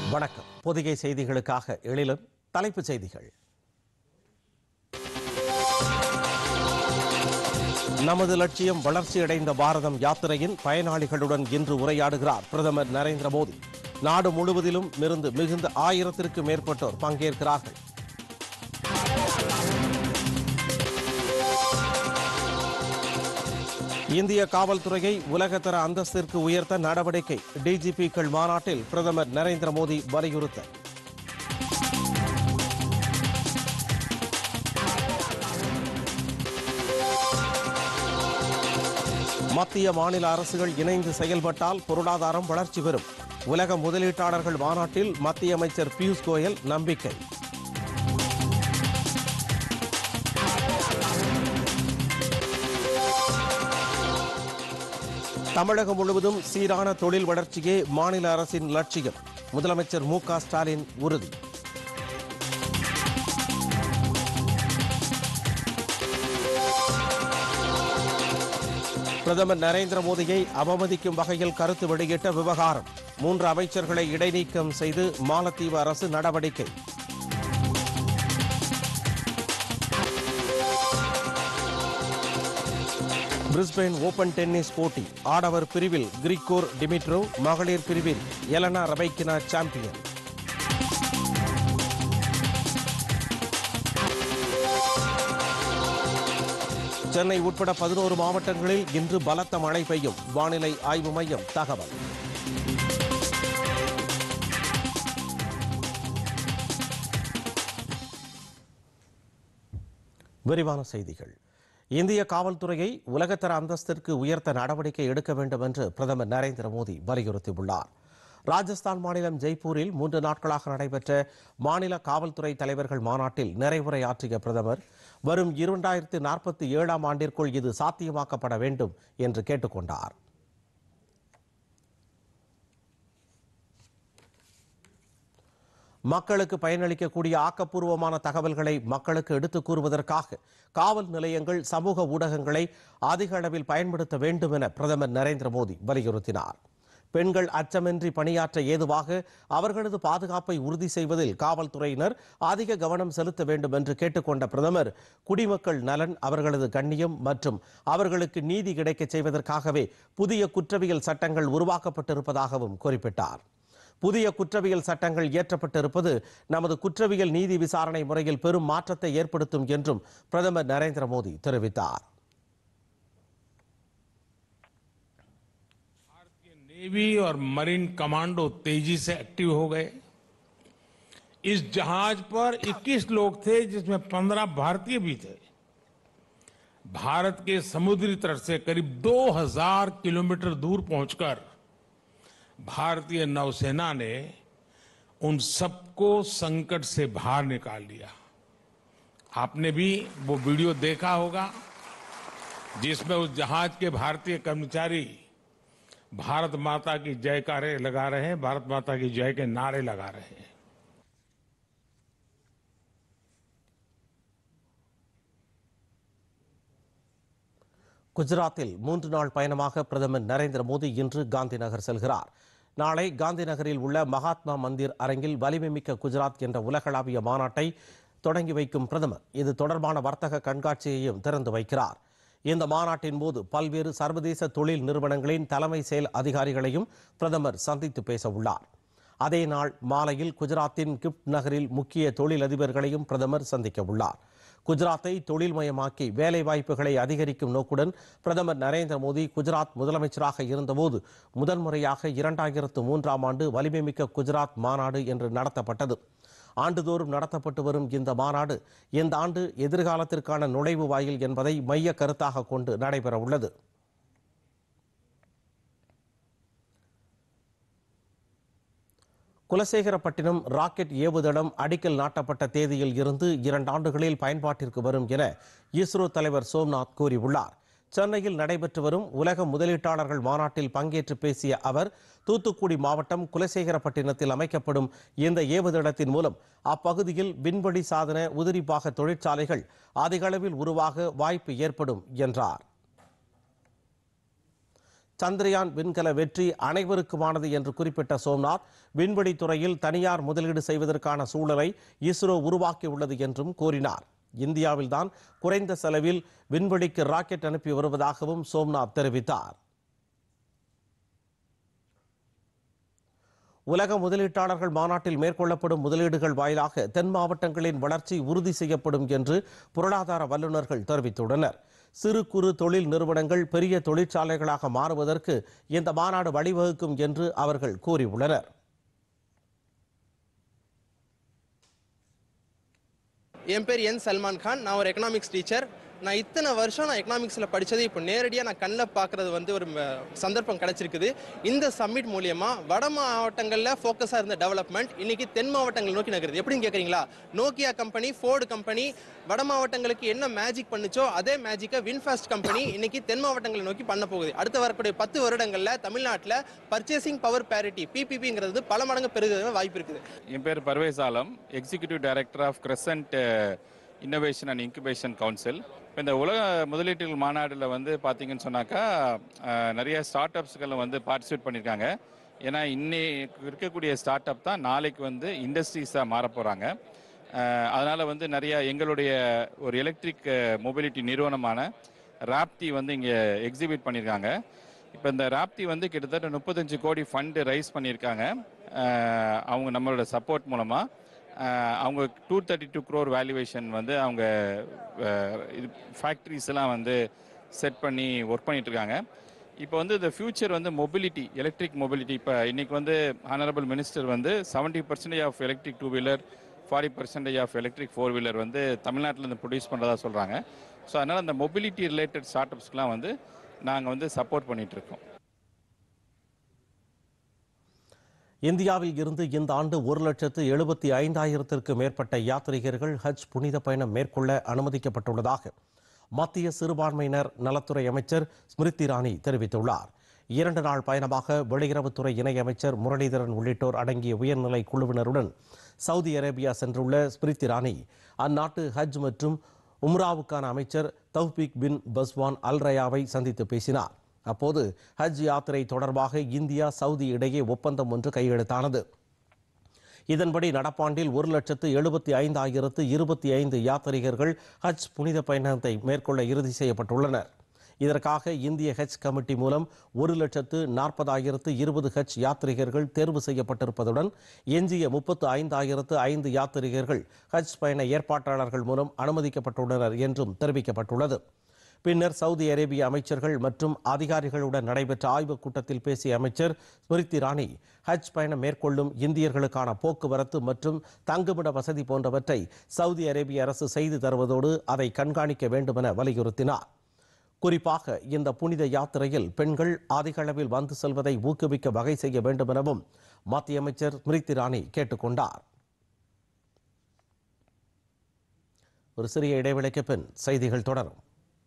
வணக்கம். பொதிகை செய்திகளுக்காக எழிலன். தலைப்புச் செய்திகள். நமது லட்சியம் வளர்ச்சியடைந்த பாரதம் யாத்திரையின் பயனாளிகளுடன் இன்று உரையாடுகிறார் பிரதமர் நரேந்திர மோடி. நாடு முழுவதிலும் இருந்து மிகுந்த 1000க்கும் மேற்பட்டோர் பங்கேற்கிறார்கள். இந்திய காவல்துறையை உலகத்தர அந்தஸ்திற்கு உயர்த்த நடவடிக்கை. டிஜிபிக்கள் மாநாட்டில் பிரதமர் நரேந்திர மோடி வலியுறுத்தல். மத்திய மாநில அரசுகள் இணைந்து செயல்பட்டால் பொருளாதாரம் வளர்ச்சி பெறும். உலக முதலீட்டாளர்கள் மாநாட்டில் மத்திய அமைச்சர் பியூஷ் கோயல் நம்பிக்கை. தமிழகம் முழுவதும் சீரான தொழில் வளர்ச்சியே மாநில அரசின் லட்சியம். முதலமைச்சர் மு.க. ஸ்டாலின் உறுதி. பிரதமர் நரேந்திர மோடியை அவமதிக்கும் வகையில் கருத்து வெளியிட்ட விவகாரம். 3 அமைச்சர்களை இடைநீக்கம் செய்து மாலத்தீவு அரசு நடவடிக்கை. பிரிஸ்பேன் ஓபன் டென்னிஸ் போட்டி. ஆடவர் பிரிவில் கிரிகோர் டிமிட்ரோவ், மகளிர் பிரிவில் எலனா ரபைக்கினா சாம்பியன். சென்னை உட்பட 11 மாவட்டங்களில் இன்று பலத்த மழை பெய்யும். வானிலை ஆய்வு மையம் தகவல். விரிவான செய்திகள். இந்திய காவல்துறையை உலகத்தர அந்தஸ்திற்கு உயர்த்த நடவடிக்கை எடுக்க வேண்டும் என்று பிரதமர் நரேந்திர மோடி வலியுறுத்தியுள்ளார். ராஜஸ்தான் மாநிலம் ஜெய்ப்பூரில் 3 நாட்களாக நடைபெற்ற மாநில காவல்துறை தலைவர்கள் மாநாட்டில் நிறைவுரையாற்றிய பிரதமர் வரும் 2047ஆம் ஆண்டிற்குள் இது சாத்தியமாக்கப்பட வேண்டும் என்று கேட்டுக்கொண்டார். மக்களுக்கு பயனளிக்கக்கூடிய ஆக்கப்பூர்வமான தகவல்களை மக்களுக்கு எடுத்துக் கூறுவதற்காக காவல் நிலையங்கள் சமூக ஊடகங்களை அதிக அளவில் பயன்படுத்த வேண்டும் என பிரதமர் நரேந்திர மோடி வலியுறுத்தினார். பெண்கள் அச்சமின்றி பணியாற்ற ஏதுவாக அவர்களது பாதுகாப்பை உறுதி செய்வதில் காவல்துறையினர் அதிக கவனம் செலுத்த வேண்டும் என்று கேட்டுக்கொண்ட பிரதமர் குடிமக்கள் நலன், அவர்களது கண்ணியம் மற்றும் அவர்களுக்கு நீதி கிடைக்கச் செய்வதற்காகவே புதிய குற்றவியல் சட்டங்கள் உருவாக்கப்பட்டிருப்பதாகவும் குறிப்பிட்டார். புதிய குற்றவியல் சட்டங்கள் இயற்றப்பட்டிருப்பது நமது குற்றவியல் நீதி விசாரணை முறையில் பெரும் மாற்றத்தை ஏற்படுத்தும் என்றும் பிரதமர் நரேந்திர மோடி தெரிவித்தார். नेवी और मरीन कमांडो तेजी से एक्टिव हो गए। इस जहाज पर 21 लोग थे, जिसमें 15 भारतीय भी थे। भारत के समुद्री तट से करीब 2000 किलोमीटर दूर पहुंचकर भारतीय नौसेना ने उन सबको संकट से बाहर निकाल लिया। आपने भी वो वीडियो देखा होगा जिसमें उस जहाज के भारतीय कर्मचारी भारत माता की जयकारे लगा रहे हैं, भारत माता की जय के नारे लगा रहे हैं। குஜராத்தில் 3 நாள் பயணமாக பிரதமர் நரேந்திர மோடி இன்று காந்தி நகர் செல்கிறார். நாளை காந்தி நகரில் உள்ள மகாத்மா மந்திர் அரங்கில் வலிமைமிக்க குஜராத் என்ற உலகளாவிய மாநாட்டை தொடங்கி வைக்கும் பிரதமர் இது தொடர்பான வர்த்தக கண்காட்சியையும் திறந்து வைக்கிறார். இந்த மாநாட்டின் போது பல்வேறு சர்வதேச தொழில் நிறுவனங்களின் தலைமை செயல் அதிகாரிகளையும் பிரதமர் சந்தித்து பேச உள்ளார். அதே நாள் மாலையில் குஜராத்தின் கிப்ட் நகரில் முக்கிய தொழிலதிபர்களையும் பிரதமர் சந்திக்க உள்ளார். குஜராத்தை தொழில்மயமாக்கி வேலை வாய்ப்புகளை அதிகரிக்கும் நோக்குடன் பிரதமர் நரேந்திர மோடி குஜராத் முதலமைச்சராக இருந்தபோது முதன்முறையாக 2003ஆம் ஆண்டு வலிமைமிக்க குஜராத் மாநாடு என்று நடத்தப்பட்டது. ஆண்டுதோறும் நடத்தப்பட்டு வரும் இந்த மாநாடு இந்த ஆண்டு எதிர்காலத்திற்கான நுழைவு வாயில் என்பதை மைய கருத்தாக கொண்டு நடைபெற உள்ளது. குலசேகரப்பட்டினம் ராக்கெட் ஏவுதளம் அடிக்கல் நாட்டப்பட்ட தேதியில் இருந்து 2 ஆண்டுகளில் பயன்பாட்டிற்கு வரும் என இஸ்ரோ தலைவர் சோம்நாத் கூறியுள்ளார். சென்னையில் நடைபெற்று வரும் உலக முதலீட்டாளர்கள் மாநாட்டில் பங்கேற்று பேசிய அவர், தூத்துக்குடி மாவட்டம் குலசேகரப்பட்டினத்தில் அமைக்கப்படும் இந்த ஏவுதளத்தின் மூலம் அப்பகுதியில் விண்வெளி சாதன உதிரிபாக தொழிற்சாலைகள் அதிக அளவில் உருவாக வாய்ப்பு ஏற்படும் என்றார். சந்திரயான் விண்கல வெற்றி அனைவருக்குமானது என்று குறிப்பிட்ட சோம்நாத், விண்வெளி துறையில் தனியார் முதலீடு செய்வதற்கான சூழலை இஸ்ரோ உருவாக்கியுள்ளது என்றும் கூறினார். இந்தியாவில்தான் குறைந்த செலவில் விண்வெளிக்கு ராக்கெட் அனுப்பி வருவதாகவும் சோம்நாத் தெரிவித்தார். உலக முதலீட்டாளர்கள் மாநாட்டில் மேற்கொள்ளப்படும் முதலீடுகள் வாயிலாக தென் மாவட்டங்களின் வளர்ச்சி உறுதி செய்யப்படும் என்று பொருளாதார வல்லுநர்கள் தெரிவித்துள்ளனர். சிறு குறு தொழில் நிறுவனங்கள் பெரிய தொழிற்சாலைகளாக மாறுவதற்கு இந்த மாநாடு வழிவகுக்கும் என்று அவர்கள் கூறியுள்ளனர். என் பேர் என் சல்மான் கான். நான் ஒரு எக்கனாமிக்ஸ் டீச்சர். நான் இத்தனை வருஷம் நான் எக்கனாமிக்ஸில் படித்தது இப்போ நேரடியாக நான் கண்ணில் பார்க்குறது வந்து ஒரு சந்தர்ப்பம் கிடச்சிருக்குது. இந்த சம்மிட் மூலியமாக வட மாவட்டங்களில் ஃபோக்கஸாக இருந்த டெவலப்மெண்ட் இன்னைக்கு தென் மாவட்டங்கள் நோக்கி நகருது. எப்படின்னு கேட்குறீங்களா? நோக்கியா கம்பெனி, ஃபோர்டு கம்பெனி வட மாவட்டங்களுக்கு என்ன மேஜிக் பண்ணுச்சோ அதே மேஜிக்கை வின்ஃபாஸ்ட் கம்பெனி இன்னைக்கு தென் மாவட்டங்களை நோக்கி பண்ண போகுது. அடுத்து வரக்கூடிய 10 வருடங்களில் தமிழ்நாட்டில் பர்ச்சேசிங் பவர் பேரிட்டி PPPங்கிறது பல மடங்கு பெருக வாய்ப்பு இருக்குது. என் பேர் Parvez Alam, executive director of crescent innovation and incubation council. இந்த உலக முதலீட்டுகள் மாநாட்டில் வந்து பார்த்தீங்கன்னு சொன்னாக்கா நிறைய ஸ்டார்ட் அப்ஸ்களை வந்து பார்ட்டிசிபேட் பண்ணியிருக்காங்க. ஏன்னா இன்னைக்கு இருக்கக்கூடிய ஸ்டார்ட் அப் தான் நாளைக்கு வந்து இண்டஸ்ட்ரீஸாக மாற போகிறாங்க. அதனால் வந்து நிறைய எங்களுடைய ஒரு எலக்ட்ரிக் மொபிலிட்டி நிறுவனமான ராப்தி வந்து இங்கே எக்ஸிபிட் பண்ணியிருக்காங்க. இப்போ இந்த ராப்தி வந்து கிட்டத்தட்ட 35 கோடி ஃபண்டு ரைஸ் பண்ணியிருக்காங்க. அவங்க நம்மளோட சப்போர்ட் மூலமாக அவங்க 232 crore வேல்யூவேஷன் வந்து அவங்க ஃபேக்ட்ரிஸ் எல்லாம் வந்து செட் பண்ணி ஒர்க் பண்ணிட்டு இருக்காங்க. இப்போ வந்து இந்த ஃபியூச்சர் வந்து மொபிலிட்டி, எலக்ட்ரிக் மொபிலிட்டி, இப்போ இன்னைக்கு வந்து ஹானரபிள் மினிஸ்டர் வந்து 70% of electric 2 wheeler, 40% of electric 4 wheeler வந்து தமிழ்நாட்டிலேருந்து ப்ரொடியூஸ் பண்ணுறதா சொல்கிறாங்க. ஸோ அதனால் அந்த மொபிலிட்டி ரிலேட்டட் ஸ்டார்ட் அப்ஸ்க்கெலாம் வந்து நாங்கள் வந்து சப்போர்ட் பண்ணிகிட்ருக்கோம். இந்தியாவில் இருந்து இந்த ஆண்டு 1,75,000 மேற்பட்ட யாத்ரீகர்கள் ஹஜ் புனித பயணம் மேற்கொள்ள அனுமதிக்கப்பட்டுள்ளதாக மத்திய சிறுபான்மையினர் நலத்துறை அமைச்சர் ஸ்மிருதி இரானி தெரிவித்துள்ளார். 2 நாள் பயணமாக வெளியுறவுத்துறை இணையமைச்சர் முரளிதரன் உள்ளிட்டோர் அடங்கிய உயர்நிலை குழுவினருடன் சவுதி அரேபியா சென்றுள்ள ஸ்மிருதி இரானி அந்நாட்டு ஹஜ் மற்றும் உம்ராவுக்கான அமைச்சர் தௌஃபீக் பின் பஸ்வான் அல் ரயாவை சந்தித்து பேசினார். அப்போது ஹஜ் யாத்திரை தொடர்பாக இந்தியா சவுதி இடையே ஒப்பந்தம் ஒன்று கையெழுத்தானது. இதன்படி நடப்பாண்டில் 1,75,025 யாத்ரீகர்கள் ஹஜ் புனித பயணத்தை மேற்கொள்ள இறுதி செய்யப்பட்டுள்ளனர். இதற்காக இந்திய ஹஜ் கமிட்டி மூலம் 1,40,020 ஹஜ் யாத்ரீகர்கள் தேர்வு செய்யப்பட்டிருப்பதுடன் எஞ்சிய 35,005 யாத்ரீகர்கள் ஹஜ் பயண ஏற்பாட்டாளர்கள் மூலம் அனுமதிக்கப்பட்டுள்ளனர் என்றும் தெரிவிக்கப்பட்டுள்ளது. பின்னர் சவுதி அரேபிய அமைச்சர்கள் மற்றும் அதிகாரிகளுடன் நடைபெற்ற ஆய்வுக் கூட்டத்தில் பேசிய அமைச்சர் ஸ்மிருதி இரானி ஹஜ் பயணம் மேற்கொள்ளும் இந்தியர்களுக்கான போக்குவரத்து மற்றும் தங்குமிட வசதி போன்றவற்றை சவுதி அரேபிய அரசு செய்து தருவதோடு அதை கண்காணிக்க வேண்டும் என வலியுறுத்தினார். குறிப்பாக இந்த புனித யாத்திரையில் பெண்கள் அதிக அளவில் வந்து செல்வதை ஊக்குவிக்க வகை செய்ய வேண்டும் எனவும் மத்திய அமைச்சர் ஸ்மிருதி இரானி கேட்டுக்கொண்டார். ஒரு சிறிய இடைவெளிக்கு பின் செய்திகள் தொடரும்.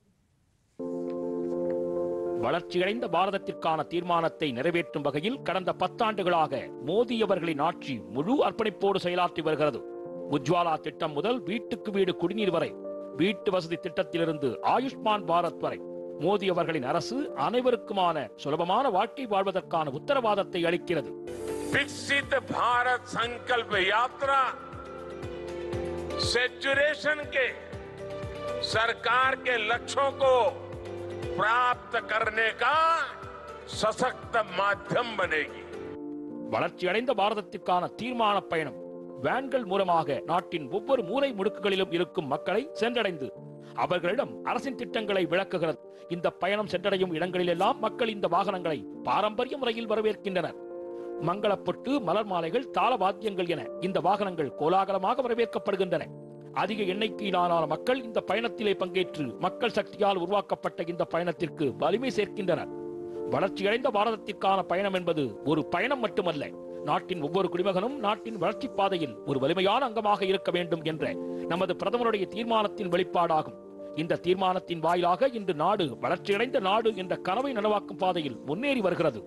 வளர்ச்சியடைந்த பாரதத்திற்கான தீர்மானத்தை நிறைவேற்றும் வகையில் கடந்த 10 ஆண்டுகளாக மோடி அவர்களின் ஆட்சி முழு அர்ப்பணிப்போடு செயலாற்றி வருகிறது. உஜ்வாலா திட்டம் முதல் வீட்டுக்கு வீடு குடிநீர் வரை, வீட்டு வசதி திட்டத்திலிருந்து ஆயுஷ்மான் பாரத் வரை மோடி அவர்களின் அரசு அனைவருக்குமான சுலபமான வாழ்க்கை வாழ்வதற்கான உத்தரவாதத்தை அளிக்கிறது. विकसित भारत संकल्प यात्रा सेचुरेशन के सरकार के लक्ष्यों को प्राप्त करने का सशक्त माध्यम बनेगी. வளர்ச்சியடைந்த பாரதத்திற்கான தீர்மான பயணம் வேன்கள் மூலமாக நாட்டின் ஒவ்வொரு மூலை முடுக்குகளிலும் இருக்கும் மக்களை சென்றடைந்து அவர்களிடம் அரசின் திட்டங்களை விளக்குகிறது. இந்த பயணம் சென்றடையும் இடங்களிலெல்லாம் மக்கள் இந்த வாகனங்களை பாரம்பரிய முறையில் வரவேற்கின்றனர். மங்களப்பொட்டு, மலர் மாலைகள், தாள வாத்தியங்கள் என இந்த வாகனங்கள் கோலாகலமாக வரவேற்கப்படுகின்றன. அதிக எண்ணிக்கையிலான மக்கள் இந்த பயணத்திலே பங்கேற்று மக்கள் சக்தியால் உருவாக்கப்பட்ட இந்த பயணத்திற்கு வலிமை சேர்க்கின்றனர். வளர்ச்சியடைந்த பாரதத்திற்கான பயணம் என்பது ஒரு பயணம் மட்டுமல்ல, நாட்டின் ஒவ்வொரு குடிமகனும் நாட்டின் வளர்ச்சி பாதையில் ஒரு வலிமையான அங்கமாக இருக்க வேண்டும் என்ற நமது பிரதமருடைய தீர்மானத்தின் வெளிப்பாடாகும். இந்த தீர்மானத்தின் வாயிலாக இன்று நாடு வளர்ச்சியடைந்த நாடு என்ற கனவை நனவாக்கும் பாதையில் முன்னேறி வருகிறது.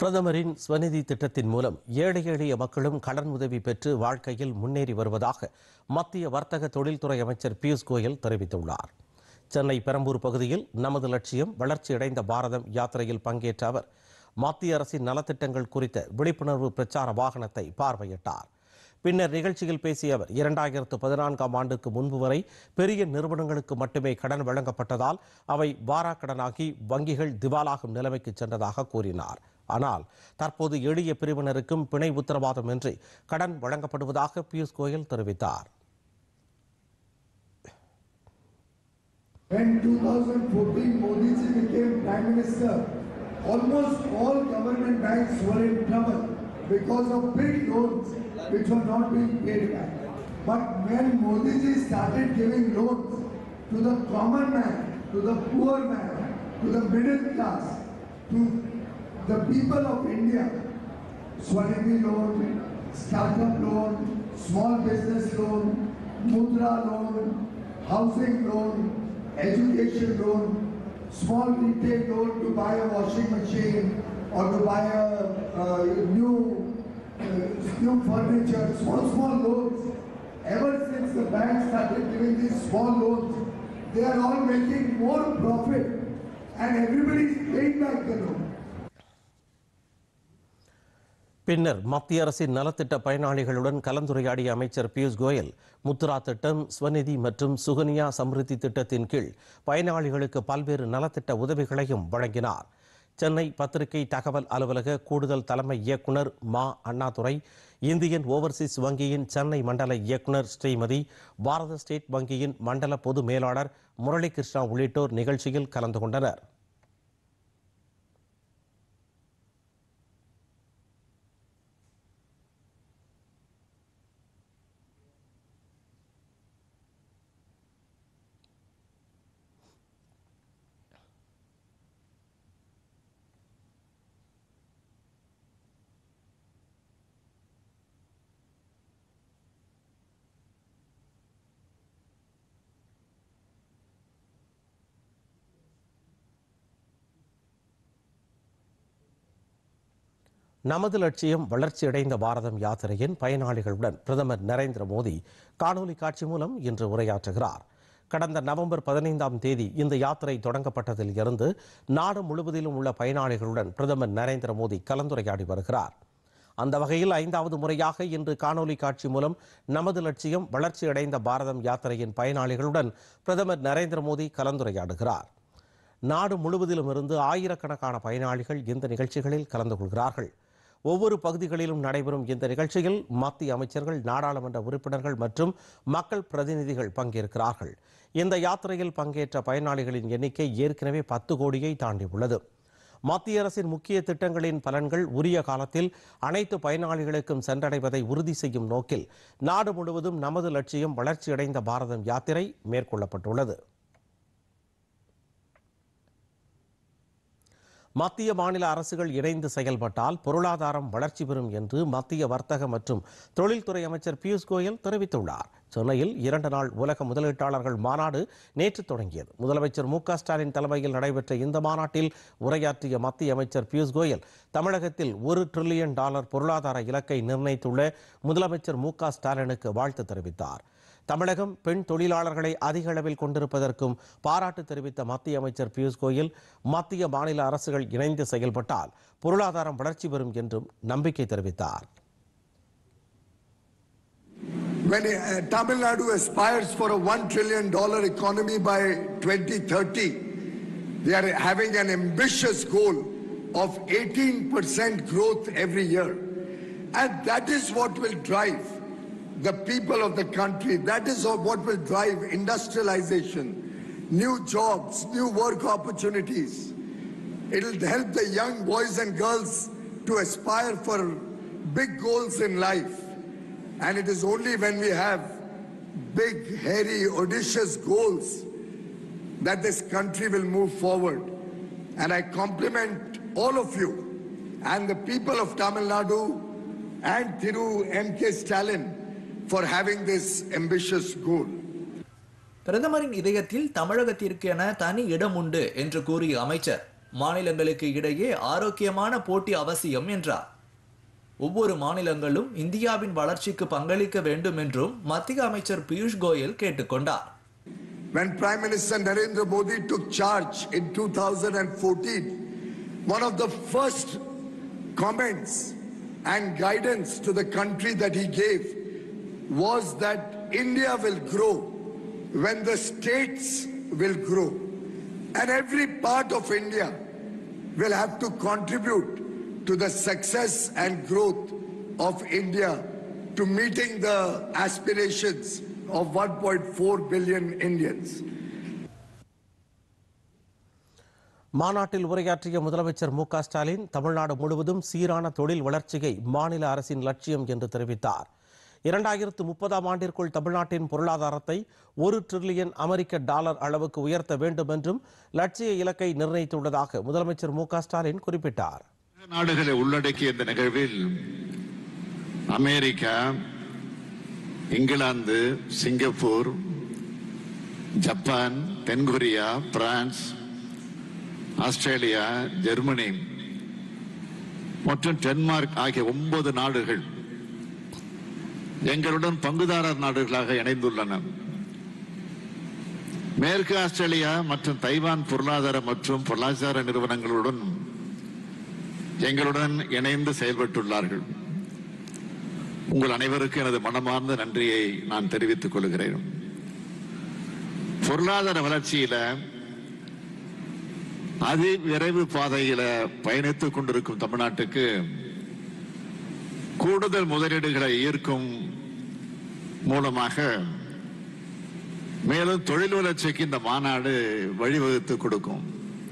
பிரதமரின் ஸ்வநிதி திட்டத்தின் மூலம் ஏழை எளிய மக்களும் கடன் உதவி பெற்று வாழ்க்கையில் முன்னேறி வருவதாக மத்திய வர்த்தக தொழில்துறை அமைச்சர் பியூஷ் கோயல் தெரிவித்துள்ளார். சென்னை பெரம்பூர் பகுதியில் நமது லட்சியம் வளர்ச்சியடைந்த பாரதம் யாத்திரையில் பங்கேற்ற அவர் மத்திய அரசின் நலத்திட்டங்கள் குறித்த விழிப்புணர்வு பிரச்சார வாகனத்தை பார்வையிட்டார். பின்னர் நிகழ்ச்சியில் பேசிய அவர் 2014ஆம் ஆண்டுக்கு முன்பு வரை பெரிய நிறுவனங்களுக்கு மட்டுமே கடன் வழங்கப்பட்டதால் அவை வாராக்கடனாகி வங்கிகள் திவாலாகும் நிலைமைக்கு சென்றதாக கூறினார். ஆனால் தற்போது எளிய பிரிவினருக்கும் பிணை உத்தரவாதமின்றி கடன் வழங்கப்படுவதாக பியூஷ் கோயல் தெரிவித்தார். When 2014 Modi ji became Prime Minister, almost all government banks were in trouble because of big loans which were not being paid back. But when Modi ji started giving loans to the common man, to the poor man, to the middle class, to the people of India, Swanidhi loan, startup loan, small business loan, mudra loan, housing loan, education loan, small retail loan to buy a washing machine or to buy a new furniture, small loans. Ever since the bank started giving these small loans, they are all making more profit and everybody is paying back the loan. பின்னர் மத்திய அரசின் நலத்திட்ட பயனாளிகளுடன் கலந்துரையாடிய அமைச்சர் பியூஷ் கோயல் முத்ரா திட்டம், ஸ்வநிதி மற்றும் சுகன்யா சம்ருத்தி திட்டத்தின் கீழ் பயனாளிகளுக்கு பல்வேறு நலத்திட்ட உதவிகளையும் வழங்கினார். சென்னை பத்திரிகை தகவல் அலுவலக கூடுதல் தலைமை இயக்குனர் மா அண்ணாதுரை, இந்தியன் ஓவர்சீஸ் வங்கியின் சென்னை மண்டல இயக்குனர் ஸ்ரீமதி, பாரத ஸ்டேட் வங்கியின் மண்டல பொது மேலாளர் முரளிகிருஷ்ணா உள்ளிட்டோர் நிகழ்ச்சியில் கலந்து கொண்டனர். நமது லட்சியம் வளர்ச்சியடைந்த பாரதம் யாத்திரையின் பயனாளிகளுடன் பிரதமர் நரேந்திர மோடி காணொலி காட்சி மூலம் இன்று உரையாற்றுகிறார். கடந்த நவம்பர் 15ஆம் தேதி இந்த யாத்திரை தொடங்கப்பட்டதில் இருந்து நாடு முழுவதிலும் உள்ள பயனாளிகளுடன் பிரதமர் நரேந்திர மோடி கலந்துரையாடி வருகிறார். அந்த வகையில் 5வது முறையாக இன்று காணொலி காட்சி மூலம் நமது லட்சியம் வளர்ச்சியடைந்த பாரதம் யாத்திரையின் பயனாளிகளுடன் பிரதமர் நரேந்திர மோடி கலந்துரையாடுகிறார். நாடு முழுவதிலும் இருந்து ஆயிரக்கணக்கான பயனாளிகள் இந்த நிகழ்ச்சிகளில் கலந்து கொள்கிறார்கள். ஒவ்வொரு பகுதிகளிலும் நடைபெறும் இந்த நிகழ்ச்சியில் மத்திய அமைச்சர்கள், நாடாளுமன்ற உறுப்பினர்கள் மற்றும் மக்கள் பிரதிநிதிகள் பங்கேற்கிறார்கள். இந்த யாத்திரையில் பங்கேற்ற பயனாளிகளின் எண்ணிக்கை ஏற்கனவே 10 கோடியை தாண்டியுள்ளது. மத்திய அரசின் முக்கிய திட்டங்களின் பலன்கள் உரிய காலத்தில் அனைத்து பயனாளிகளுக்கும் சென்றடைவதை உறுதி செய்யும் நோக்கில் நாடு முழுவதும் நமது லட்சியம் வளர்ச்சியடைந்த பாரதம் யாத்திரை மேற்கொள்ளப்பட்டுள்ளது. மத்திய மாநில அரசுகள் இணைந்து செயல்பட்டால் பொருளாதாரம் வளர்ச்சி பெறும் என்று மத்திய வர்த்தக மற்றும் தொழில்துறை அமைச்சர் பியூஷ் கோயல் தெரிவித்துள்ளார். சென்னையில் 2 நாள் உலக முதலீட்டாளர்கள் மாநாடு நேற்று தொடங்கியது. முதலமைச்சர் மு.க.ஸ்டாலின் தலைமையில் நடைபெற்ற இந்த மாநாட்டில் உரையாற்றிய மத்திய அமைச்சர் பியூஷ் கோயல் தமிழகத்தில் $1 டிரில்லியன் பொருளாதார இலக்கை நிர்ணயித்துள்ள முதலமைச்சர் மு.க.ஸ்டாலினுக்கு வாழ்த்து தெரிவித்தார். தமிழகம் பெண் தொழிலாளர்களை அதிக அளவில் கொண்டிருப்பதற்கும் பாராட்டு தெரிவித்த மத்திய அமைச்சர் பியூஷ் கோயல் மத்திய மாநில அரசுகள் இணைந்து செயல்பட்டால் பொருளாதாரம் வளர்ச்சி பெறும் என்றும் நம்பிக்கை தெரிவித்தார். When Tamil Nadu aspires for a $1 trillion economy by 2030, they are having an ambitious goal of 18% growth every year. And that is what will drive the people of the country. That is what will drive industrialization, new jobs, new work opportunities. It will help the young boys and girls to aspire for big goals in life. And it is only when we have big, hairy, audacious goals that this country will move forward. And I compliment all of you and the people of Tamil Nadu and Thiru M.K. Stalin for having this ambitious goal. பிரதமரின் இதயத்தில் தமிழகத்திற்கு என தனி இடம் உண்டு என்று கூறிய அமைச்சர் மாநிலங்களுக்கு இடையே ஆரோக்கியமான போட்டி அவசியம் என்றார். ஒவ்வொரு மாநிலங்களும் இந்தியாவின் வளர்ச்சிக்கு பங்களிக்க வேண்டும் என்றும் மத்திய அமைச்சர் பியூஷ் கோயல் கேட்டுக்கொண்டார். When Prime Minister Narendra Modi took charge in 2014, one of the first comments and guidance to the country that he gave was that India will grow when the states will grow. And every part of India will have to contribute to the success and growth of India to meeting the aspirations of 1.4 billion Indians. மாநாட்டில் உரையாற்றிய முதலமைச்சர் மு க ஸ்டாலின் தமிழ்நாடு முழுவதும் சீரான தொழில் வளர்ச்சியை மாநில அரசின் லட்சியம் என்று தெரிவித்தார். 2030ஆம் ஆண்டிற்குள் தமிழ்நாட்டின் பொருளாதாரத்தை $1 டிரில்லியன் அமெரிக்க டாலர் அளவுக்கு உயர்த்த வேண்டும் என்றும் லட்சிய இலக்கை நிர்ணயித்துள்ளதாக முதலமைச்சர் மு க ஸ்டாலின் குறிப்பிட்டார். நாடுகளை உள்ளடக்கிய இந்த நிகழ்வில் அமெரிக்கா, இங்கிலாந்து, சிங்கப்பூர், ஜப்பான், தென்கொரியா, பிரான்ஸ், ஆஸ்திரேலியா, ஜெர்மனி மற்றும் டென்மார்க் ஆகிய 9 நாடுகள் எங்களுடன் பங்குதாரர் நாடுகளாக இணைந்துள்ளன. மேற்கு ஆஸ்திரேலியா மற்றும் தைவான் பொருளாதார மற்றும் பொருளாதார நிறுவனங்களுடன் எங்களுடன் இணைந்து செயல்பட்டுள்ளார்கள். உங்கள் அனைவருக்கும் எனது மனமார்ந்த நன்றியை நான் தெரிவித்துக் கொள்கிறேன். பொருளாதார வளர்ச்சியில அதிவிரைவு பாதையில பயணித்துக் கொண்டிருக்கும் தமிழ்நாட்டுக்கு கூடுதல் முதலீடுகளை ஈர்க்கும் மூலமாக மேலும் தொழில் வளர்ச்சிக்கு இந்த மாநாடு வழிவகுத்து கொடுக்கும்.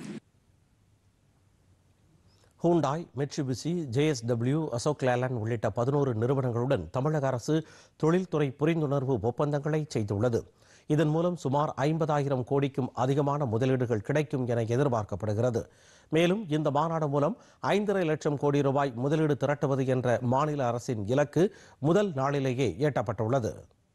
Hyundai, Mitsubishi, JSW, Ashok Leyland உள்ளிட்ட 11 நிறுவனங்களுடன் தமிழக அரசு தொழில்துறை புரிந்துணர்வு ஒப்பந்தங்களை செய்துள்ளது. இதன் மூலம் சுமார் 50,000 கோடிக்கும் அதிகமான முதலீடுகள் கிடைக்கும் என எதிர்பார்க்கப்படுகிறது. மேலும் இந்த மாநாடு மூலம் 5.5 லட்சம் கோடி ரூபாய் முதலீடு திரட்டுவது என்ற மாநில அரசின் இலக்கு முதல் நாளிலேயே எட்டப்பட்டுள்ளது.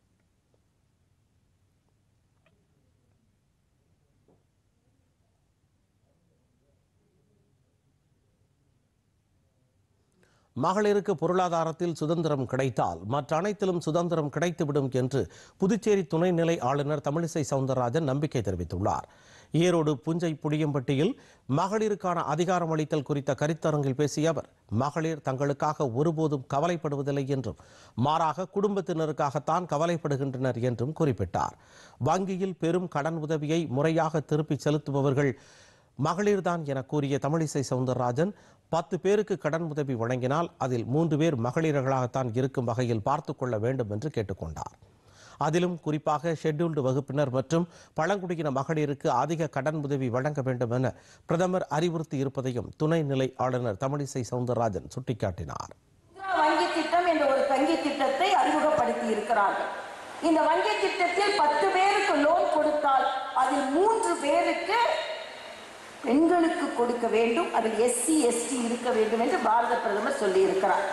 மகளிருக்கு பொருளாதாரத்தில் சுதந்திரம் கிடைத்தால் மற்ற அனைத்திலும் சுதந்திரம் கிடைத்துவிடும் என்று புதுச்சேரி துணைநிலை ஆளுநர் தமிழிசை சவுந்தரராஜன் நம்பிக்கை தெரிவித்துள்ளார். ஈரோடு புஞ்சை புளியம்பட்டியில் மகளிருக்கான அதிகாரமளித்தல் குறித்த கருத்தரங்கில் பேசிய அவர், மகளிர் தங்களுக்காக ஒருபோதும் கவலைப்படுவதில்லை என்றும் மாறாக குடும்பத்தினருக்காகத்தான் கவலைப்படுகின்றனர் என்றும் குறிப்பிட்டார். வங்கியில் பெரும் கடன் உதவியை முறையாக திருப்பி செலுத்துபவர்கள் மகளிர்தான் என கூறிய தமிழிசை சவுந்தரராஜன், 10 பேருக்கு கடன் உதவி வழங்கினால் அதில் 3 பேர் மகளிர்களாகத்தான் இருக்கும் வகையில் பார்த்துக் கொள்ள வேண்டும் என்று கேட்டுக்கொண்டார். அதிலும் குறிப்பாக ஷெட்யூல்டு வகுப்பினர் மற்றும் பழங்குடியின மகளிருக்கு அதிக கடன் உதவி வழங்க வேண்டும் என பிரதமர் அறிவுறுத்தி இருப்பதையும் துணைநிலை ஆளுநர் தமிழிசை சவுந்தரராஜன் சுட்டிக்காட்டினார். வங்கி திட்டம் என்ற ஒரு வங்கி திட்டத்தை அறிமுகப்படுத்தி இருக்கிறார்கள். இந்த வங்கி திட்டத்தில் 10 பேருக்கு லோன் கொடுத்தால் அதில் 3 பேருக்கு பெண்களுக்கு கொடுக்க வேண்டும், அதில் SC ST இருக்க வேண்டும் என்று பாரத பிரதமர் சொல்லி இருக்கிறார்.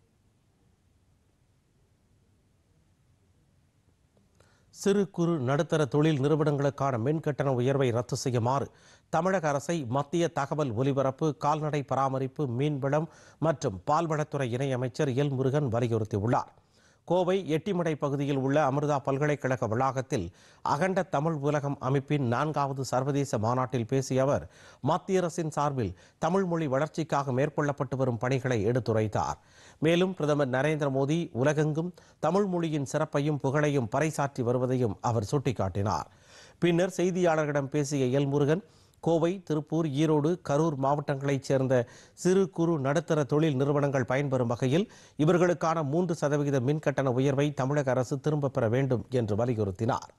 சிறு குறு நடுத்தர தொழில் நிறுவனங்களுக்கான மின் கட்டண உயர்வை ரத்து செய்யுமாறு தமிழக அரசை மத்திய தகவல் ஒலிபரப்பு, கால்நடை பராமரிப்பு, மீன்வளம் மற்றும் பால்வளத்துறை இணையமைச்சர் எல் முருகன் வலியுறுத்தியுள்ளார். கோவை எட்டிமடை பகுதியில் உள்ள அமிர்தா பல்கலைக்கழக வளாகத்தில் அகண்ட தமிழ் உலகம் அமைப்பின் 4வது சர்வதேச மாநாட்டில் பேசிய அவர், மத்திய அரசின் சார்பில் தமிழ் மொழி வளர்ச்சிக்காக மேற்கொள்ளப்பட்டு வரும் பணிகளை எடுத்துரைத்தார். மேலும் பிரதமர் நரேந்திர மோடி உலகெங்கும் தமிழ் மொழியின் சிறப்பையும் புகழையும் பறைசாற்றி வருவதையும் அவர் சுட்டிக்காட்டினார். பின்னர் செய்தியாளர்களிடம் பேசிய எல் முருகன், கோவை, திருப்பூர், ஈரோடு, கரூர் மாவட்டங்களைச் சேர்ந்த சிறு குறு நடுத்தர தொழில் நிறுவனங்கள் பயன்பெறும் வகையில் இவர்களுக்கான 3% மின் கட்டண உயர்வை தமிழக அரசு திரும்பப் பெற வேண்டும் என்று வலியுறுத்தினார்.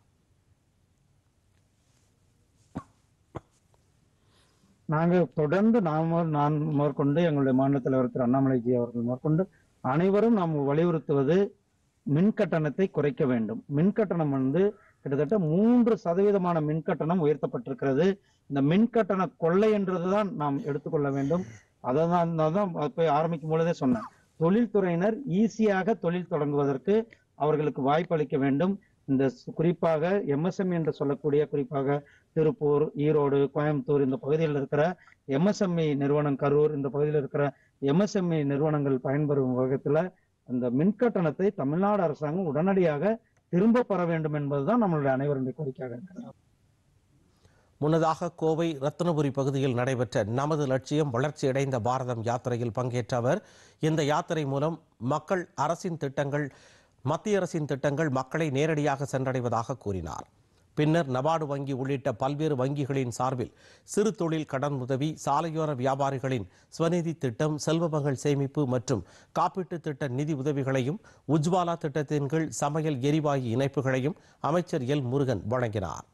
நாங்கள் தொடர்ந்து நான் மேற்கொண்டு எங்களுடைய மாநில தலைவர் திரு அண்ணாமலைஜி அவர்கள் மேற்கொண்டு அனைவரும் நாம் வலியுறுத்துவது மின் கட்டணத்தை குறைக்க வேண்டும். மின் கட்டணம் கிட்டத்தட்ட 3% மின் கட்டணம் உயர்த்தப்பட்டிருக்கிறது. இந்த மின் கட்டண கொள்ளை என்றதுதான் நாம் எடுத்துக்கொள்ள வேண்டும். அதான் போய் ஆரம்பிக்கும் பொழுதே சொன்னேன், தொழில்துறையினர் ஈஸியாக தொழில் தொடங்குவதற்கு அவர்களுக்கு வாய்ப்பு அளிக்க வேண்டும். இந்த குறிப்பாக MSME என்று சொல்லக்கூடிய குறிப்பாக திருப்பூர், ஈரோடு, கோயம்புத்தூர் இந்த பகுதியில் இருக்கிற MSME நிறுவனம், கரூர் இந்த பகுதியில் இருக்கிற MSME நிறுவனங்கள் பயன்பெறும் வகைத்துல அந்த மின்கட்டணத்தை தமிழ்நாடு அரசாங்கம் உடனடியாக திரும்ப பெற வேண்டும் என்பதுதான் நம்மளுடைய அனைவருடைய கோரிக்கையாக இருக்கிறது. முன்னதாக கோவை ரத்தினபுரி பகுதியில் நடைபெற்ற நமது லட்சியம் வளர்ச்சியடைந்த பாரதம் யாத்திரையில் பங்கேற்ற அவர் இந்த யாத்திரை மூலம் மத்திய அரசின் திட்டங்கள் மக்களை நேரடியாக சென்றடைவதாக கூறினார். பின்னர் நபார்டு வங்கி உள்ளிட்ட பல்வேறு வங்கிகளின் சார்பில் சிறு தொழில் கடன் உதவி, சாலையோர வியாபாரிகளின் ஸ்வநிதி திட்டம், செல்வமகள் சேமிப்பு மற்றும் காப்பீட்டு திட்ட நிதி உதவிகளையும், உஜ்வாலா திட்டத்தின் கீழ் சமையல் எரிவாயு இணைப்புகளையும் அமைச்சர் எல் முருகன் வழங்கினார்.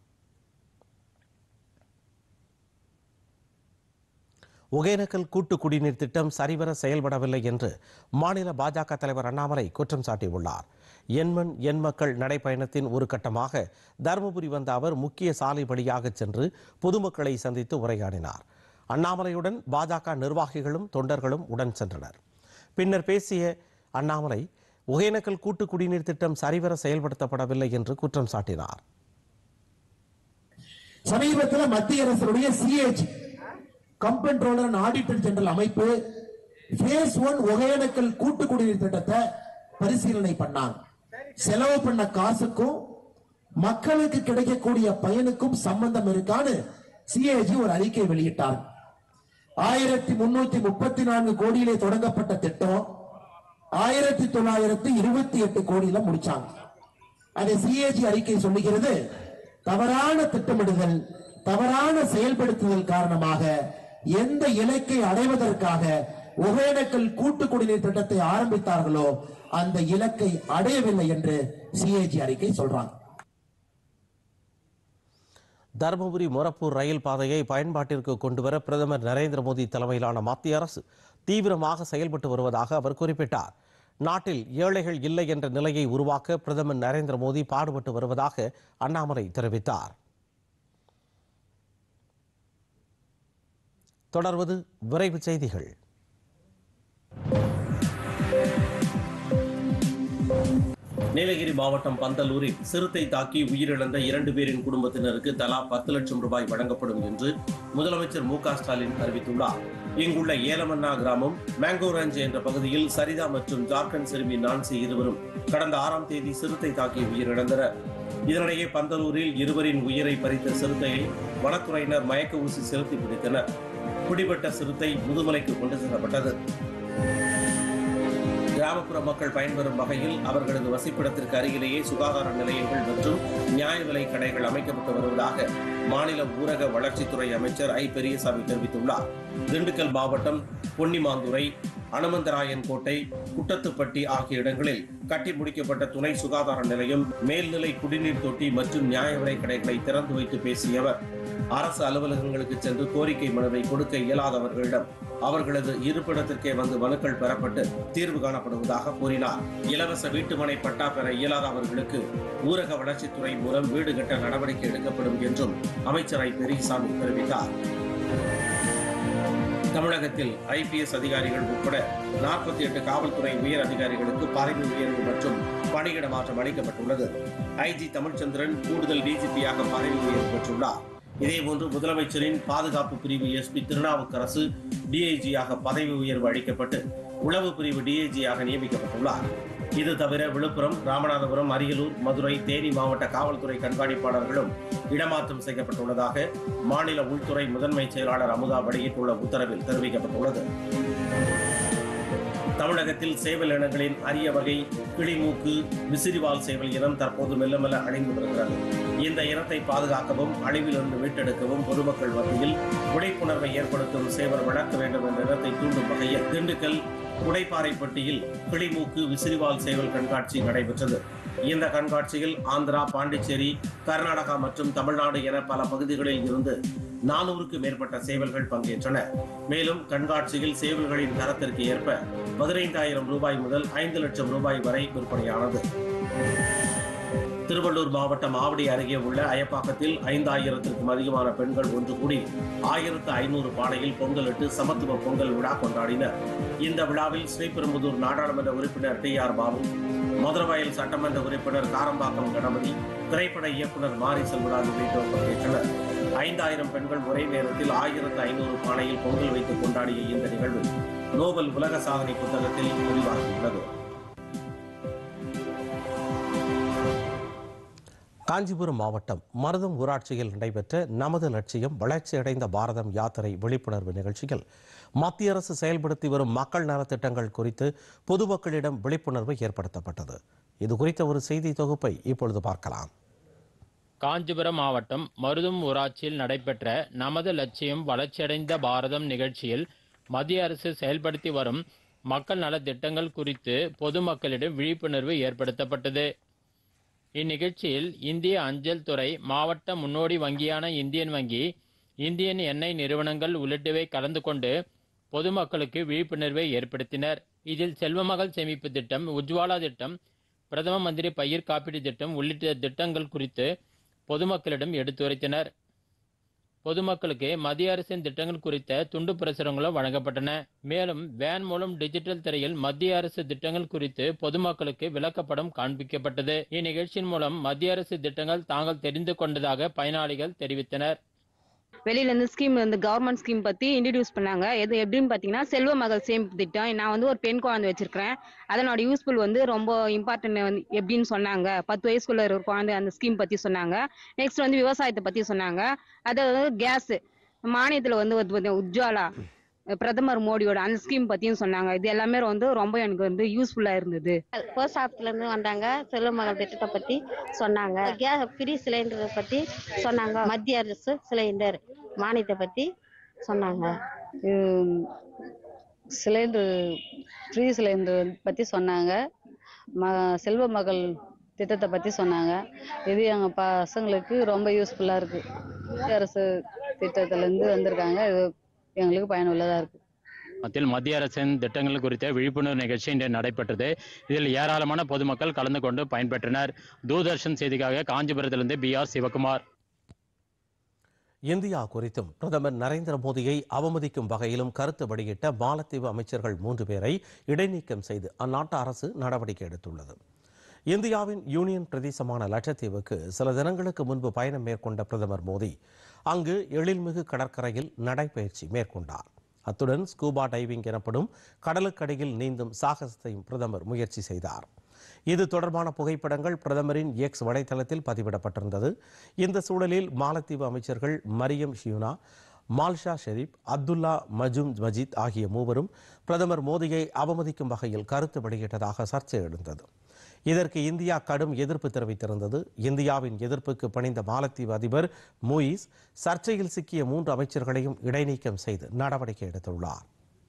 ஒகேனக்கல் கூட்டு குடிநீர் திட்டம் சரிவர செயல்படவில்லை என்று மாநில பாஜக தலைவர் அண்ணாமலை குற்றம் சாட்டியுள்ளார். எண்மண் எண் மக்கள் நடைப்பயணத்தின் ஒரு கட்டமாக தருமபுரி வந்த அவர் முக்கிய சாலை வழியாக சென்று பொதுமக்களை சந்தித்து உரையாடினார். அண்ணாமலையுடன் பாஜக நிர்வாகிகளும் தொண்டர்களும் உடன் சென்றனர். பின்னர் பேசிய அண்ணாமலை ஒகேனக்கல் கூட்டு குடிநீர் திட்டம் சரிவர செயல்படுத்தப்படவில்லை என்று குற்றம் சாட்டினார். சமீபத்தில் மத்திய அரசுடைய CAG comptroller and auditor general அமைப்பு phase 1 ஒகேனக்கல் கூட்டு குடிநீர் திட்டத்தை பரிசீலனை பண்ணாங்க. செலவு பண்ண காசுக்கும் மக்களுக்கு கிடைக்கக்கூடிய பயனுக்கும் சம்பந்தம் இருக்கான்னு CAG ஒரு அறிக்கை வெளியிட்டார். 1334 கோடியிலே தொடங்கப்பட்ட திட்டம் 1928 கோடியில முடிச்சாங்க. அதை CAG அறிக்கை சொல்லுகிறது, தவறான திட்டமிடுதல், தவறான செயல்படுத்துதல் காரணமாக எந்த இலக்கை அடைவதற்காக ஒகேனக்கல் கூட்டு குடிநீர் திட்டத்தை ஆரம்பித்தார்களோ அந்த இலக்கை அடையவில்லை என்று CAG அறிக்கை சொல்றாங்க. தருமபுரி மொரப்பூர் ரயில் பாதையை பயன்பாட்டிற்கு கொண்டுவர பிரதமர் நரேந்திர மோடி தலைமையிலான மத்திய அரசு தீவிரமாக செயல்பட்டு வருவதாக அவர் குறிப்பிட்டார். நாட்டில் ஏழைகள் இல்லை என்ற நிலையை உருவாக்க பிரதமர் நரேந்திர மோடி பாடுபட்டு வருவதாக அண்ணாமலை தெரிவித்தார். தொடர்வது விரைவு செய்திகள். நீலகிரி மாவட்டம் பந்தலூரில் சிறுத்தை தாக்கி உயிரிழந்த 2 பேரின் குடும்பத்தினருக்கு தலா 10 லட்சம் ரூபாய் வழங்கப்படும் என்று முதலமைச்சர் மு.க. ஸ்டாலின் அறிவித்துள்ளார். இங்குள்ள ஏலமன்னா கிராமம் மேங்கோ ரஞ்ச் என்ற பகுதியில் சரிதா மற்றும் ஜார்க்கண்ட் சிறுமி நான்சி இருவரும் கடந்த 6ஆம் தேதி சிறுத்தை தாக்கி உயிரிழந்தனர். இதனிடையே பந்தலூரில் இருவரின் உயிரை பறித்த சிறுத்தையை வனத்துறையினர் மயக்க ஊசி செலுத்தி பிடித்தனர். பிடிபட்ட சிறுத்தை முதுமலைக்கு கொண்டு செல்லப்பட்டது. கிராமப்புற மக்கள் பயன்பெறும் வகையில் அவர்களது வசிப்பிடத்திற்கு அருகிலேயே சுகாதார நிலையங்கள் மற்றும் நியாய விலை கடைகள் அமைக்கப்பட்டு வருவதாக மாநில ஊரக வளர்ச்சித்துறை அமைச்சர் ஐ. பெரியசாமி தெரிவித்துள்ளார். திண்டுக்கல் மாவட்டம் பொன்னிமாந்துறை, அனுமந்தராயன் கோட்டை, குட்டத்துப்பட்டி ஆகிய இடங்களில் கட்டி முடிக்கப்பட்ட துணை சுகாதார நிலையம், மேல்நிலை குடிநீர் தொட்டி மற்றும் நியாய விலை கடைகளை திறந்து வைத்து பேசிய அவர் அரசு அலுவலகங்களுக்கு சென்று கோரிக்கை மனுவை கொடுக்க இயலாதவர்களிடம் அவர்களது இருப்பிடத்திற்கே வந்து மனுக்கள் பெறப்பட்டு தீர்வு காணப்படுவதாக கூறினார். இலவச வீட்டுமனை பட்டா பெற இயலாதவர்களுக்கு ஊரக வளர்ச்சித்துறை மூலம் வீடு கட்ட நடவடிக்கை எடுக்கப்படும் என்றும் அமைச்சர் ஐ. பெரியசாமி தெரிவித்தார். தமிழகத்தில் IPS அதிகாரிகள் உட்பட 48 காவல்துறை உயர் அதிகாரிகளுக்கு பதவி உயர்வு மற்றும் பணியிட மாற்றம் அளிக்கப்பட்டுள்ளது. IG தமிழ்ச்சந்திரன் கூடுதல் DGP-யாக பதவி உயர்வு பெற்றுள்ளார். இதேபோன்று முதலமைச்சரின் பாதுகாப்பு பிரிவு SP திருநாவுக்கரசு DIG-யாக பதவி உயர்வு அளிக்கப்பட்டு உளவு பிரிவு DIG-யாக நியமிக்கப்பட்டுள்ளார். இது தவிர விழுப்புரம், ராமநாதபுரம், அரியலூர், மதுரை, தேனி மாவட்ட காவல்துறை கண்காணிப்பாளர்களும் இடமாற்றம் செய்யப்பட்டுள்ளதாக மாநில உள்துறை முதன்மை செயலாளர் அமுதா வெளியிட்டுள்ள உத்தரவில் தெரிவிக்கப்பட்டுள்ளது. தமிழகத்தில் சேவல் இனங்களின் அரிய வகை கிளிமூக்கு விசிறிவால் சேவல் இனம் தற்போது மெல்ல மெல்ல அழிந்து வருகிறது. இந்த இனத்தை பாதுகாக்கவும் அழிவிலிருந்து மீட்டெடுக்கவும் பொதுமக்கள் மத்தியில் விழிப்புணர்வை ஏற்படுத்தும் சேவல் வளர்க்க வேண்டும் என்ற இனத்தை தூண்டும் வகையில் திண்டுக்கல் குடைப்பாறைப்பட்டியில் கிளிமூக்கு விசிறிவால் சேவல் கண்காட்சி நடைபெற்றது. இந்த கண்காட்சியில் ஆந்திரா, பாண்டிச்சேரி, கர்நாடகா மற்றும் தமிழ்நாடு என பல பகுதிகளில் இருந்து 400க்கு மேற்பட்ட சேவல்கள் பங்கேற்றன. மேலும் கண்காட்சியில் சேவல்களின் தரத்திற்கு ஏற்ப 15,000 ரூபாய் முதல் 5 லட்சம் ரூபாய் வரை விற்பனையானது. திருவள்ளூர் மாவட்டம் ஆவடி அருகே உள்ள அயப்பாக்கத்தில் 5,000க்கும் அதிகமான பெண்கள் ஒன்று கூடி 1,500 பானையில் பொங்கலிட்டு சமத்துவ பொங்கல் விழா கொண்டாடினர். இந்த விழாவில் ஸ்ரீபெரும்புதூர் நாடாளுமன்ற உறுப்பினர் TR பாபு, மதுரவாயல் சட்டமன்ற உறுப்பினர் காரம்பாக்கம் கணபதி, திரைப்பட இயக்குனர் மாரி செல்வராஜ் உள்ளிட்டோர் பங்கேற்றனர். 5000 பெண்கள் ஒரே நேரத்தில் 1500 பானையில் பொங்கல் வைத்து கொண்டாடிய இந்த நிகழ்வு நோபல் உலக சாதனை புத்தகத்தில் பதிவாகியுள்ளது. காஞ்சிபுரம் மாவட்டம் மருதம் ஊராட்சியில் நடைபெற்ற நமது லட்சியம் வளர்ச்சியடைந்த பாரதம் யாத்திரை விழிப்புணர்வு நிகழ்ச்சியில் மத்திய அரசு செயல்படுத்தி வரும் மக்கள் நலத்திட்டங்கள் குறித்து பொதுமக்களிடம் விழிப்புணர்வு ஏற்படுத்தப்பட்டது. இது குறித்த ஒரு செய்தி தொகுப்பை இப்பொழுது பார்க்கலாம். காஞ்சிபுரம் மாவட்டம் மருதம் ஊராட்சியில் நடைபெற்ற நமது லட்சியம் வளர்ச்சியடைந்த பாரதம் நிகழ்ச்சியில் மத்திய அரசு செயல்படுத்தி வரும் மக்கள் நல திட்டங்கள் குறித்து பொதுமக்களிடம் விழிப்புணர்வு ஏற்படுத்தப்பட்டது. இந்நிகழ்ச்சியில் இந்திய அஞ்சல் துறை, மாவட்ட முன்னோடி வங்கியான இந்தியன் வங்கி, இந்தியன் எண்ணெய் நிறுவனங்கள் உள்ளிட்டவை கலந்து கொண்டு பொதுமக்களுக்கு விழிப்புணர்வை ஏற்படுத்தினர். இதில் செல்வமகள் சேமிப்பு திட்டம், உஜ்வாலா திட்டம், பிரதம மந்திரி பயிர் காப்பீடு திட்டம் உள்ளிட்ட திட்டங்கள் குறித்து பொதுமக்களிடம் எடுத்துரைத்தனர். பொதுமக்களுக்கு மத்திய அரசின் திட்டங்கள் குறித்த துண்டு பிரசுரங்களும் வழங்கப்பட்டன. மேலும் வேன் மூலம் டிஜிட்டல் திரையில் மத்திய அரசு திட்டங்கள் குறித்து பொதுமக்களுக்கு விளக்கப்படம் காண்பிக்கப்பட்டது. இந்நிகழ்ச்சியின் மூலம் மத்திய அரசு திட்டங்கள் தாங்கள் தெரிந்து கொண்டதாக பயனாளிகள் தெரிவித்தனர். வெளியில இருந்து ஸ்கீம் கவர்மெண்ட் ஸ்கீம் பத்தி இன்ட்ரடியூஸ் பண்ணாங்க. எது எப்படின்னு பாத்தீங்கன்னா செல்வ மகள் சேமிப்பு திட்டம். நான் ஒரு பெண் குழந்தை வச்சிருக்கிறேன். அதனோட யூஸ்ஃபுல் ரொம்ப இம்பார்ட்டன்ட் எப்படின்னு சொன்னாங்க. 10 வயசுக்குள்ள ஒரு குழந்தை அந்த ஸ்கீம் பத்தி சொன்னாங்க. நெக்ஸ்ட் விவசாயத்தை பத்தி சொன்னாங்க. அதாவது கேஸ் மானியத்துல உஜ்வாலா பிரதமர் மோடியோட அந்த ஸ்கீம் பத்தியும் சொன்னாங்க. இது எல்லாமே ரொம்ப எனக்கு யூஸ்ஃபுல்லா இருந்தது. போஸ்ட் ஆஃபீஸ்ல இருந்து வந்தாங்க. செல்வ மகள் திட்டத்தை பத்தி சொன்னாங்க. கேஸ் ஃப்ரீ சிலிண்டர் பத்தி சொன்னாங்க. மத்திய அரசு சிலிண்டர் மானியத்தை பத்தி சொன்னாங்க. சிலிண்டர் ஃப்ரீ சிலிண்டர் பத்தி சொன்னாங்க. செல்வ மகள் திட்டத்தை பத்தி சொன்னாங்க. இது எங்க பசங்களுக்கு ரொம்ப யூஸ்ஃபுல்லா இருக்கு. மத்திய அரசு திட்டத்துல இருந்து வந்திருக்காங்க. இது எங்களுக்கு பயனுள்ளதா இருக்கு. மத்திய அரசின் திட்டங்கள் குறித்த விழிப்புணர்வு நிகழ்ச்சி இன்று நடைபெற்றது. இதில் ஏராளமான பொதுமக்கள் கலந்து கொண்டு பயன்பெற்றனர். தூர்தர்ஷன் செய்திக்காக காஞ்சிபுரத்திலிருந்து BR சிவகுமார். இந்தியா குறித்தும் பிரதமர் நரேந்திர மோடியை அவமதிக்கும் வகையிலும் கருத்து வெளியிட்ட மாலத்தீவு அமைச்சர்கள் 3 பேரை இடைநீக்கம் செய்து அந்நாட்டு அரசு நடவடிக்கை எடுத்துள்ளது. இந்தியாவின் யூனியன் பிரதேசமான லட்சத்தீவுக்கு சில தினங்களுக்கு முன்பு பயணம் மேற்கொண்ட பிரதமர் மோடி அங்கு எழில்மிகு கடற்கரையில் நடைபயிற்சி மேற்கொண்டார். அத்துடன் ஸ்கூபா டைவிங் எனப்படும் கடலுக்கடியில் நீந்தும் சாகசத்தையும் பிரதமர் முயற்சி செய்தார். இது தொடர்பான புகைப்படங்கள் பிரதமரின் X வலைதளத்தில் பதிவிடப்பட்டிருந்தது. இந்த சூழலில் மாலத்தீவு அமைச்சர்கள் மரியம் ஷியூனா, மால்ஷா ஷெரீப், அப்துல்லா மஜூம் மஜித் ஆகிய மூவரும் பிரதமர் மோடியை அவமதிக்கும் வகையில் கருத்து வெளியிட்டதாக சர்ச்சை எழுந்தது. இதற்கு இந்தியா கடும் எதிர்ப்பு தெரிவித்திருந்தது. இந்தியாவின் எதிர்ப்புக்கு பணிந்த மாலத்தீவு அதிபர் மூயிஸ் சர்ச்சையில் சிக்கிய 3 அமைச்சர்களையும் இடைநீக்கம் செய்து நடவடிக்கை எடுத்துள்ளார்.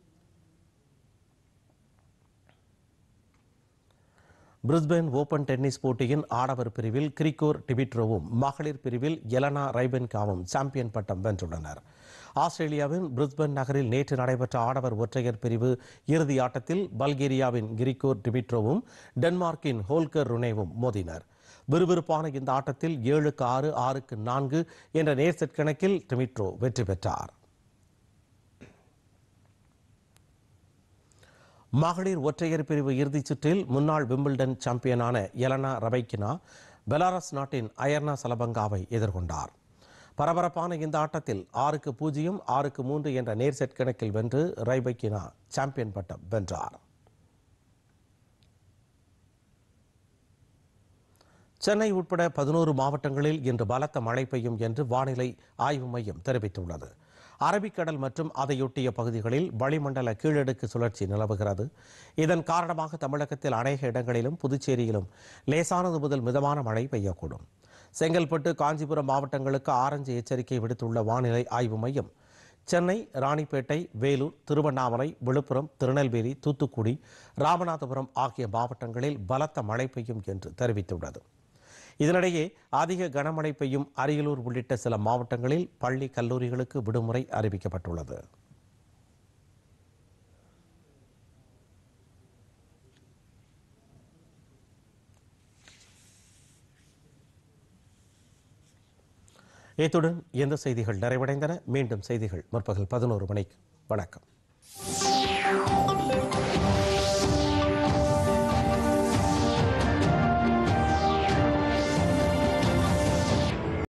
பிரிஸ்பேன் ஓபன் டென்னிஸ் போட்டியின் ஆடவர் பிரிவில் கிரிகோர் டிமிட்ரோவும் மகளிர் பிரிவில் எலனா ரைபென்காவும் சாம்பியன் பட்டம் வென்றுள்ளனர். ஆஸ்திரேலியாவின் பிரிஸ்பேன் நகரில் நேற்று நடைபெற்ற ஆடவர் ஒற்றையர் பிரிவு இறுதி ஆட்டத்தில் பல்கேரியாவின் கிரிகோர் டிமிட்ரோவும் டென்மார்க்கின் ஹோல்கர் ருனேவும் மோதினர். விறுவிறுப்பான இந்த ஆட்டத்தில் 7-6, 6-4 என்ற நேர் செட் கணக்கில் டிமிட்ரோ வெற்றி பெற்றார். மகளிர் ஒற்றையர் பிரிவு இறுதிச் சுற்றில் முன்னாள் விம்பிள்டன் சாம்பியனான எலனா ரபைக்கினா பெலாரஸ் நாட்டின் அயர்னா சலபங்காவை எதிர்கொண்டார். பரபரப்பான இந்த ஆட்டத்தில் 6-0, 6-3 என்ற நேர் செட் கணக்கில் வென்று ரைபைக்கினா சாம்பியன் பட்டம் வென்றார். சென்னை உட்பட 11 மாவட்டங்களில் இன்று பலத்த மழை பெய்யும் என்று வானிலை ஆய்வு மையம் தெரிவித்துள்ளது. அரபிக்கடல் மற்றும் அதையொட்டிய பகுதிகளில் வளிமண்டல கீழடுக்கு சுழற்சி நிலவுகிறது. இதன் காரணமாக தமிழகத்தில் அநேக இடங்களிலும் புதுச்சேரியிலும் லேசானது முதல் மிதமான மழை பெய்யக்கூடும். செங்கல்பட்டு, காஞ்சிபுரம் மாவட்டங்களுக்கு ஆரஞ்சு எச்சரிக்கை விடுத்துள்ள வானிலை ஆய்வு மையம் சென்னை, ராணிப்பேட்டை, வேலூர், திருவண்ணாமலை, விழுப்புரம், திருநெல்வேலி, தூத்துக்குடி, ராமநாதபுரம் ஆகிய மாவட்டங்களில் பலத்த மழை பெய்யும் என்று தெரிவித்துள்ளது. இதனிடையே அதிக கனமழை பெய்யும் அரியலூர் உள்ளிட்ட சில மாவட்டங்களில் பள்ளி, கல்லூரிகளுக்கு விடுமுறை அறிவிக்கப்பட்டுள்ளது. இத்துடன் இந்த செய்திகள் நிறைவடைந்தன. மீண்டும் செய்திகள் முற்பகல் 11 மணிக்கு. வணக்கம்.